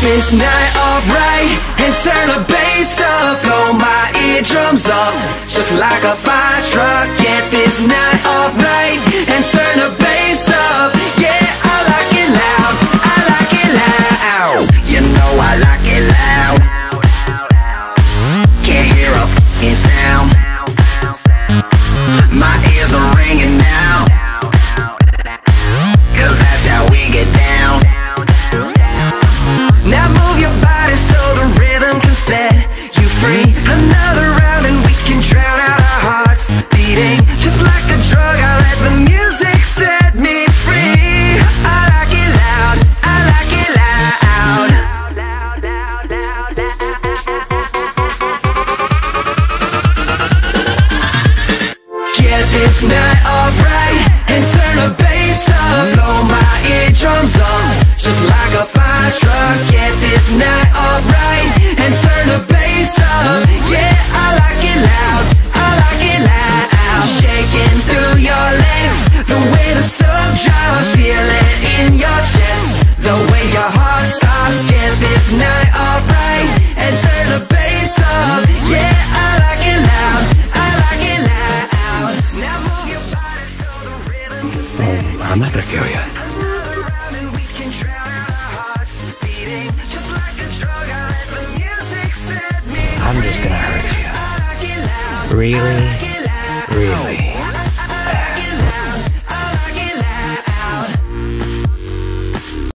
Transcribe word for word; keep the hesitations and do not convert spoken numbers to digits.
this night alright and turn the bass up, blow my eardrums up just like a fire truck. Get this night alright and turn the bass up. Yeah, I like it loud, I like it loud. You know I like it loud. Can't hear a f***ing sound. My ears are ringing now, 'cause that's how we get down. Now move your body so the rhythm can set you free. Another round and we can drown out our hearts beating just like a drug. I let the music set me free. I like it loud, I like it loud. Get this night alright and turn the bass up, blow my eardrums up just like a fire truck. Get this night alright and turn the bass up. Yeah, I like it loud, I like it loud. Shaking through your legs, the way the sun drops, feel it in your chest, the way your heart stops. Get this night alright and turn the bass up. Yeah, I like it loud, I like it loud. Now move your body so the rhythm can set. I'm not gonna kill you. Another round and we can drown out our hearts beating just like a drug. I let the music set me free. I'm just gonna hurt you. I like it loud, Really?